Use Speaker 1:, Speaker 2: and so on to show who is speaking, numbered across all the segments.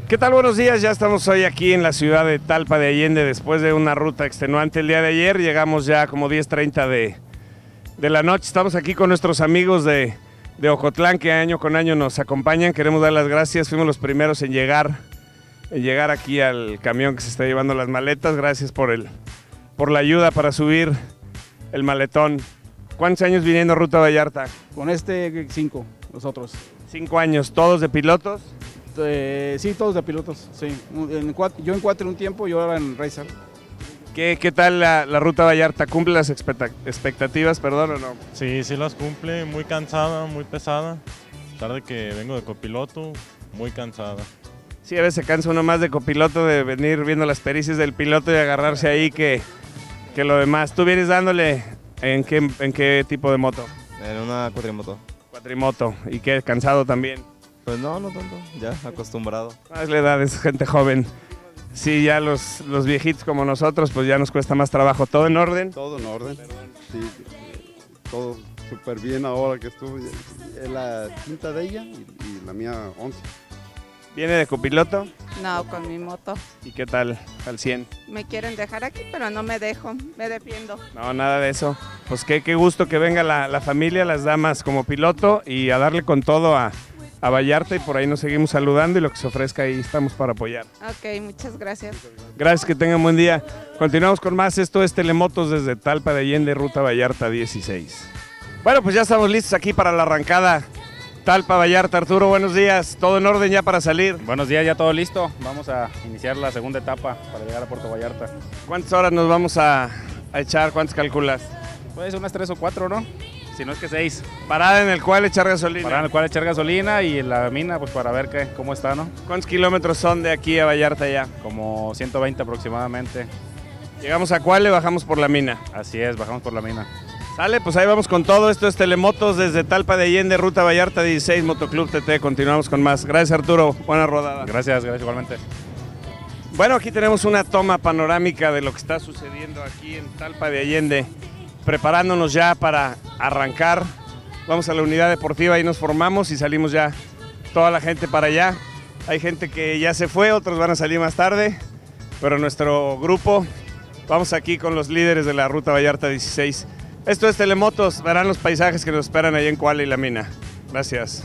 Speaker 1: ¿Qué tal? Buenos días, ya estamos hoy aquí en la ciudad de Talpa de Allende después de una ruta extenuante el día de ayer. Llegamos ya como 10:30 de la noche. Estamos aquí con nuestros amigos de Ocotlán que año con año nos acompañan. Queremos dar las gracias, fuimos los primeros en llegar aquí al camión que se está llevando las maletas. Gracias por la ayuda para subir el maletón. ¿Cuántos años viniendo Ruta Vallarta?
Speaker 2: Con 5, nosotros.
Speaker 1: 5 años, ¿todos de pilotos?
Speaker 2: Sí, todos de pilotos, sí. Yo en Quattro un tiempo, yo era en Racer.
Speaker 1: ¿Qué tal la Ruta Vallarta? ¿Cumple las expectativas, perdón, o no?
Speaker 3: Sí, sí las cumple, muy cansada, muy pesada. A pesar de que vengo de copiloto, muy cansada.
Speaker 1: Sí, a veces se cansa uno más de copiloto, de venir viendo las pericias del piloto y agarrarse ahí que lo demás. ¿Tú vienes dándole en qué tipo de moto?
Speaker 4: En una cuatrimoto.
Speaker 1: Cuatrimoto. ¿Y qué? ¿Cansado también?
Speaker 4: Pues no tanto, ya acostumbrado.
Speaker 1: Es la edad, es gente joven. Sí, ya los viejitos como nosotros, pues ya nos cuesta más trabajo. ¿Todo en orden?
Speaker 5: Todo en orden, sí, todo súper bien ahora que estuve. Es la quinta de ella y la mía 11.
Speaker 1: ¿Viene de copiloto?
Speaker 6: No, con mi moto.
Speaker 1: ¿Y qué tal? Al 100.
Speaker 6: Me quieren dejar aquí, pero no me dejo, me defiendo.
Speaker 1: No, nada de eso. Pues qué gusto que venga la familia, las damas como piloto y a darle con todo a Vallarta, y por ahí nos seguimos saludando y lo que se ofrezca ahí estamos para apoyar.
Speaker 6: Ok, muchas gracias.
Speaker 1: Gracias, que tengan buen día. Continuamos con más, esto es Telemotos desde Talpa de Allende, Ruta Vallarta 16. Bueno, pues ya estamos listos aquí para la arrancada Talpa Vallarta. Arturo, buenos días, ¿todo en orden ya para salir?
Speaker 7: Buenos días, ya todo listo, vamos a iniciar la segunda etapa para llegar a Puerto Vallarta.
Speaker 1: ¿Cuántas horas nos vamos a echar? ¿Cuántas calculas?
Speaker 7: Pues unas 3 o 4, ¿no? Si no es que 6.
Speaker 1: Parada en el cual echar gasolina.
Speaker 7: Parada en el cual echar gasolina y la mina, pues para ver cómo está, ¿no?
Speaker 1: ¿Cuántos kilómetros son de aquí a Vallarta ya?
Speaker 7: Como 120 aproximadamente.
Speaker 1: ¿Llegamos a Cuale, bajamos por la mina?
Speaker 7: Así es, bajamos por la mina.
Speaker 1: Sale, pues ahí vamos con todo. Esto es Telemotos desde Talpa de Allende, Ruta Vallarta 16, Motoclub TT. Continuamos con más. Gracias, Arturo. Buena rodada.
Speaker 7: Gracias igualmente.
Speaker 1: Bueno, aquí tenemos una toma panorámica de lo que está sucediendo aquí en Talpa de Allende, preparándonos ya para arrancar. Vamos a la unidad deportiva y nos formamos y salimos ya toda la gente para allá. Hay gente que ya se fue, otros van a salir más tarde, pero nuestro grupo, vamos aquí con los líderes de la Ruta Vallarta 16. Esto es Telemotos, verán los paisajes que nos esperan allá en Cuale y la mina. Gracias.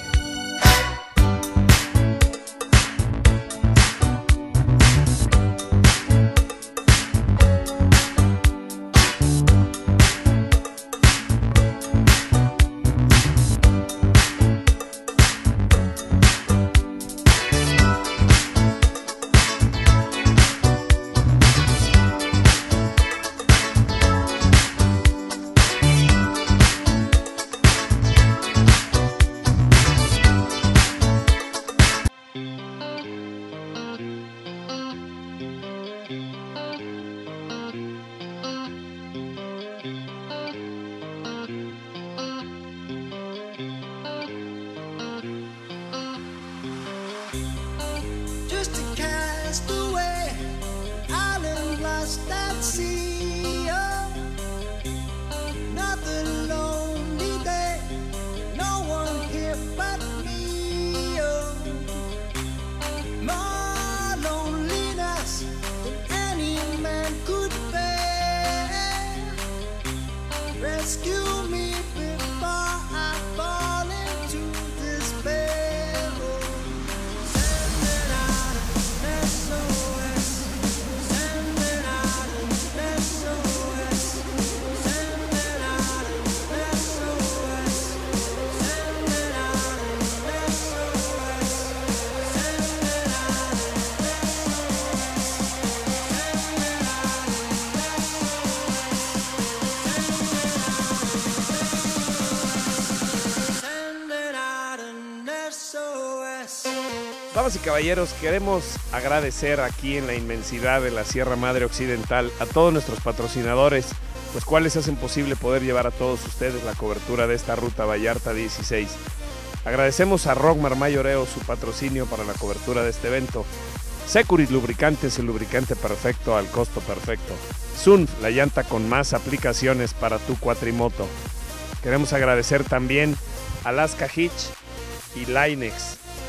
Speaker 1: Damas y caballeros, queremos agradecer aquí en la inmensidad de la Sierra Madre Occidental a todos nuestros patrocinadores, los cuales hacen posible poder llevar a todos ustedes la cobertura de esta Ruta Vallarta 16. Agradecemos a Rockmar Mayoreo su patrocinio para la cobertura de este evento. Securit Lubricantes, el lubricante perfecto al costo perfecto. Sunf, la llanta con más aplicaciones para tu cuatrimoto. Queremos agradecer también a Alaska Hitch y Linex.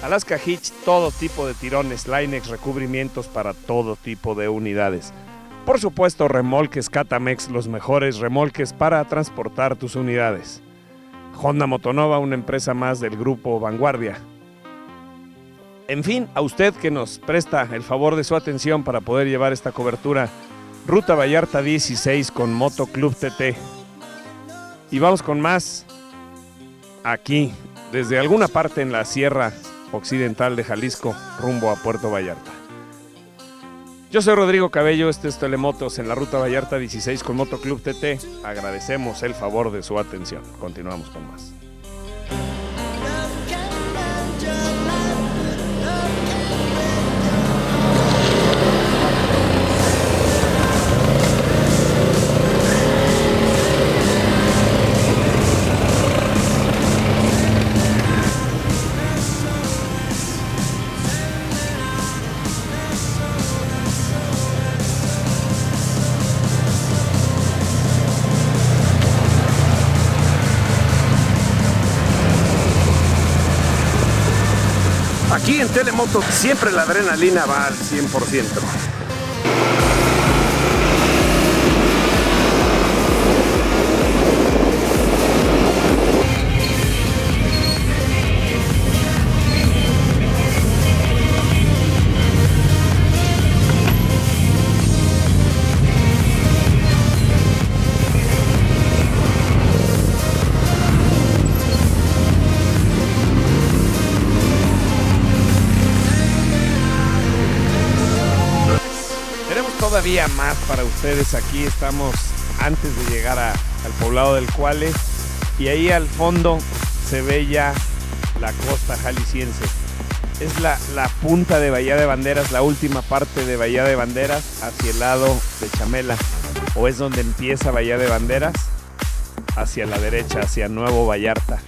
Speaker 1: Alaska Hitch, todo tipo de tirones, Line-X, recubrimientos para todo tipo de unidades. Por supuesto, remolques Catamex, los mejores remolques para transportar tus unidades. Honda Motonova, una empresa más del grupo Vanguardia. En fin, a usted que nos presta el favor de su atención para poder llevar esta cobertura, Ruta Vallarta 16 con Moto Club TT. Y vamos con más aquí, desde alguna parte en la sierra occidental de Jalisco, rumbo a Puerto Vallarta. Yo soy Rodrigo Cabello, este es Telemotos en la Ruta Vallarta 16 con Moto Club TT. Agradecemos el favor de su atención. Continuamos con más. Aquí en Telemoto siempre la adrenalina va al 100%. Todavía más para ustedes. Aquí estamos antes de llegar al poblado del Cuale y ahí al fondo se ve ya la costa jalisciense. Es la punta de Bahía de Banderas, la última parte de Bahía de Banderas hacia el lado de Chamela, o es donde empieza Bahía de Banderas hacia la derecha, hacia Nuevo Vallarta.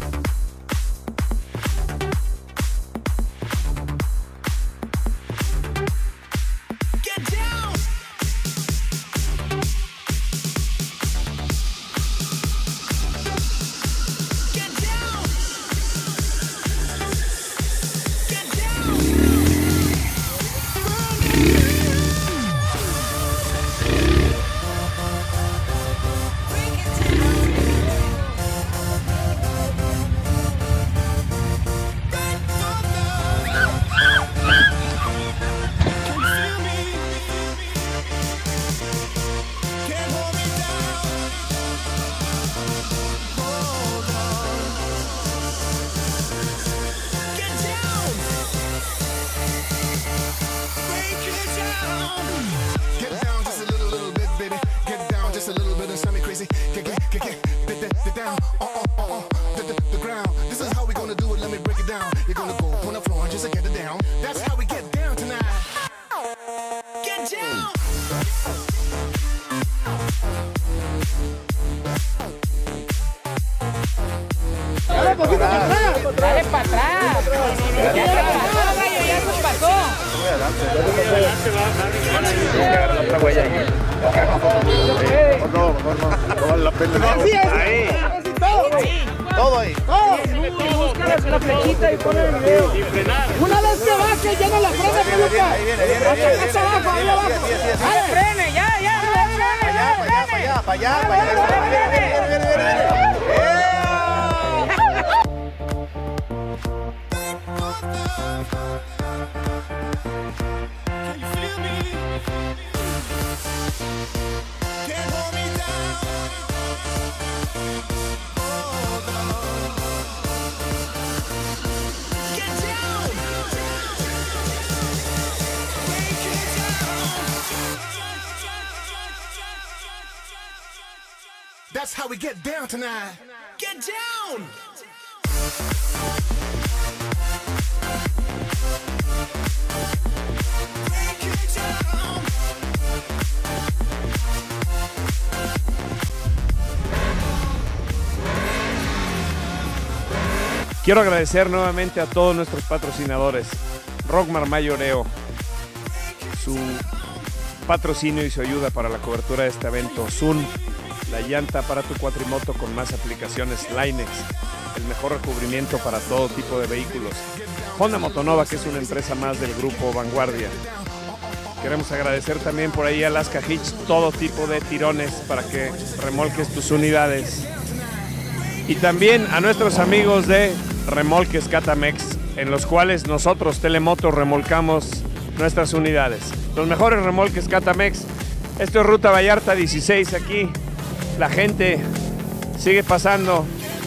Speaker 8: Dale para atrás. Ya se pasó.
Speaker 1: Otra huella ahí.
Speaker 5: No vale la pena.
Speaker 1: Ahí.
Speaker 5: Todo ahí.
Speaker 8: Busca la flechita y pone el video. Una vez que baje, llena la frena, peluca.
Speaker 5: Ahí viene.
Speaker 8: Hasta abajo, ahí abajo. Dale, frene, ya. Para allá.
Speaker 9: That's how we get down tonight. Get down!
Speaker 1: Quiero agradecer nuevamente a todos nuestros patrocinadores. Rockmar Mayoreo, su patrocinio y su ayuda para la cobertura de este evento. Sun, la llanta para tu cuatrimoto con más aplicaciones Line-X, el mejor recubrimiento para todo tipo de vehículos. Honda Motonova, que es una empresa más del grupo Vanguardia. Queremos agradecer también por ahí a Alaska Hitch, todo tipo de tirones para que remolques tus unidades. Y también a nuestros amigos de Remolques Catamex, en los cuales nosotros, Telemoto, remolcamos nuestras unidades. Los mejores remolques Catamex. Esto es Ruta Vallarta 16 aquí. La gente sigue pasando.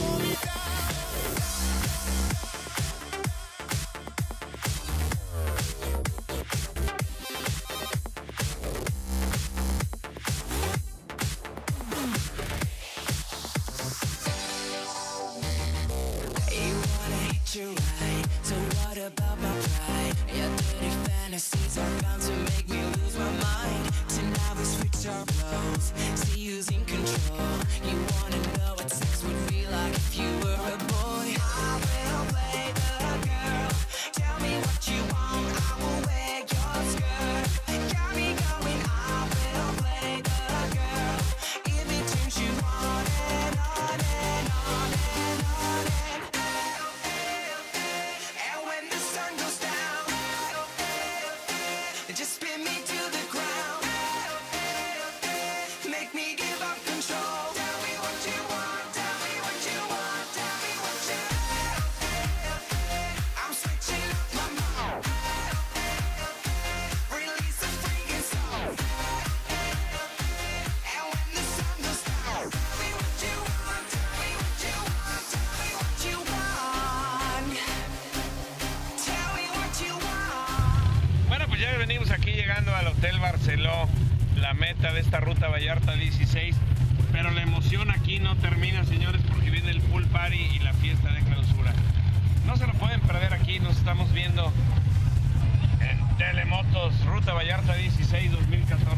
Speaker 1: Venimos aquí llegando al Hotel Barceló, la meta de esta Ruta Vallarta 16, pero la emoción aquí no termina, señores, porque viene el pool party y la fiesta de clausura. No se lo pueden perder aquí, nos estamos viendo en Telemotos, Ruta Vallarta 16 2014.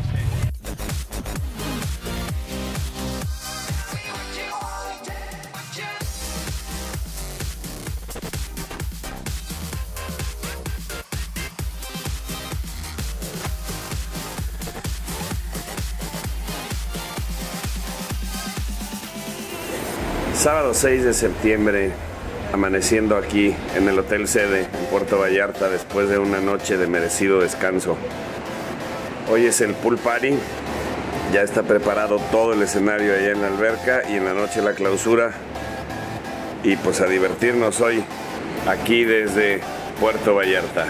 Speaker 1: Sábado 6 de septiembre, amaneciendo aquí en el Hotel Sede en Puerto Vallarta después de una noche de merecido descanso. Hoy es el pool party, ya está preparado todo el escenario allá en la alberca y en la noche la clausura. Y pues a divertirnos hoy aquí desde Puerto Vallarta.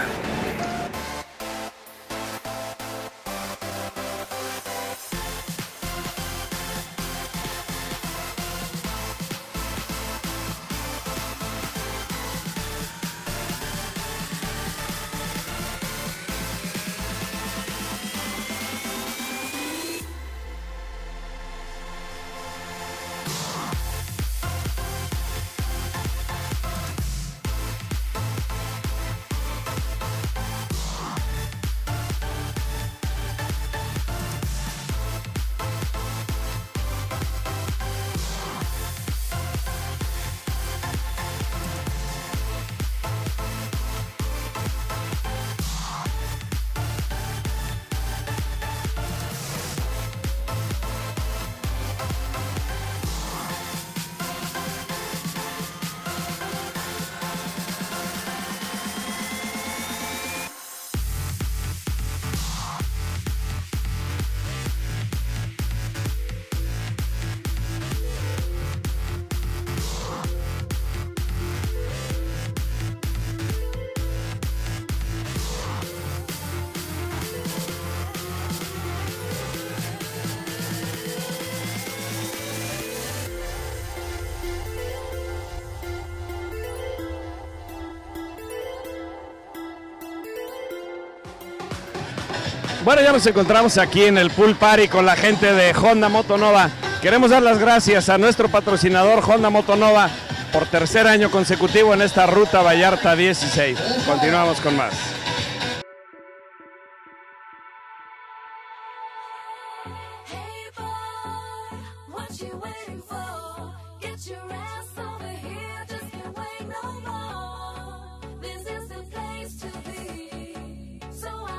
Speaker 1: Bueno, ya nos encontramos aquí en el pool party con la gente de Honda Motonova. Queremos dar las gracias a nuestro patrocinador Honda Motonova por tercer año consecutivo en esta Ruta Vallarta 16. Continuamos con más.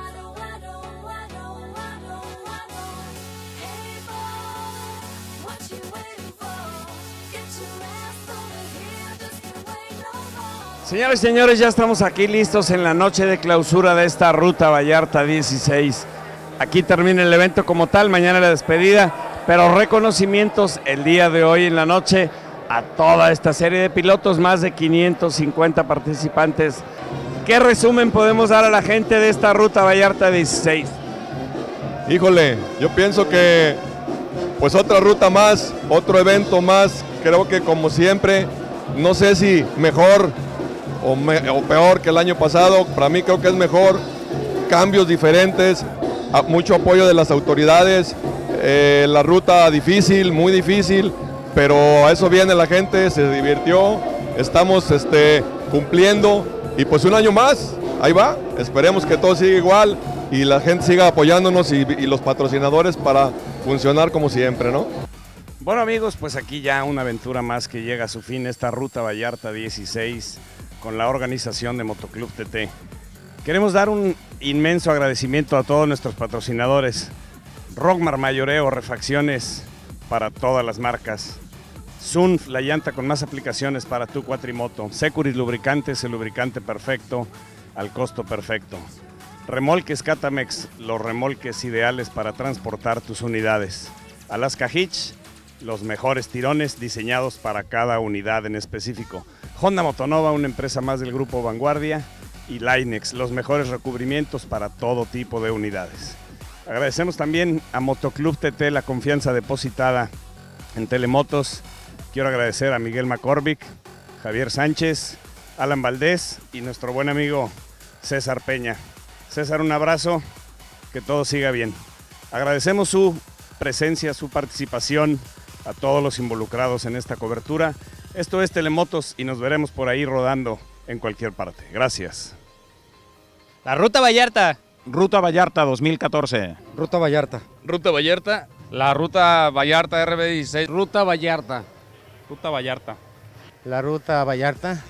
Speaker 10: What you
Speaker 1: Señores y señores, ya estamos aquí listos en la noche de clausura de esta Ruta Vallarta 16. Aquí termina el evento como tal, mañana la despedida, pero reconocimientos el día de hoy en la noche a toda esta serie de pilotos, más de 550 participantes. ¿Qué resumen podemos dar a la gente de esta Ruta Vallarta 16?
Speaker 10: Híjole, yo pienso que pues otra ruta más, otro evento más, creo que como siempre, no sé si mejor o peor que el año pasado, para mí creo que es mejor, cambios diferentes, mucho apoyo de las autoridades, la ruta difícil, muy difícil, pero a eso viene la gente, se divirtió, estamos cumpliendo y pues un año más, ahí va, esperemos que todo siga igual y la gente siga apoyándonos y los patrocinadores para funcionar como siempre, ¿no?
Speaker 1: Bueno amigos, pues aquí ya una aventura más que llega a su fin, esta Ruta Vallarta 16 con la organización de Motoclub TT. Queremos dar un inmenso agradecimiento a todos nuestros patrocinadores. Rockmar Mayoreo, refacciones para todas las marcas. Sunf, la llanta con más aplicaciones para tu cuatrimoto. Securis Lubricantes, el lubricante perfecto al costo perfecto. Remolques Catamex, los remolques ideales para transportar tus unidades. Alaska Hitch, los mejores tirones diseñados para cada unidad en específico. Honda Motonova, una empresa más del grupo Vanguardia. Y Linex, los mejores recubrimientos para todo tipo de unidades. Agradecemos también a Motoclub TT la confianza depositada en Telemotos. Quiero agradecer a Miguel McCormick, Javier Sánchez, Alan Valdés y nuestro buen amigo César Peña. César, un abrazo, que todo siga bien. Agradecemos su presencia, su participación a todos los involucrados en esta cobertura. Esto es Telemotos y nos veremos por ahí rodando en cualquier parte. Gracias.
Speaker 11: La Ruta Vallarta.
Speaker 7: Ruta Vallarta 2014.
Speaker 12: Ruta Vallarta.
Speaker 13: Ruta Vallarta.
Speaker 7: La Ruta Vallarta RB16.
Speaker 12: Ruta Vallarta.
Speaker 7: Ruta Vallarta.
Speaker 12: La Ruta Vallarta.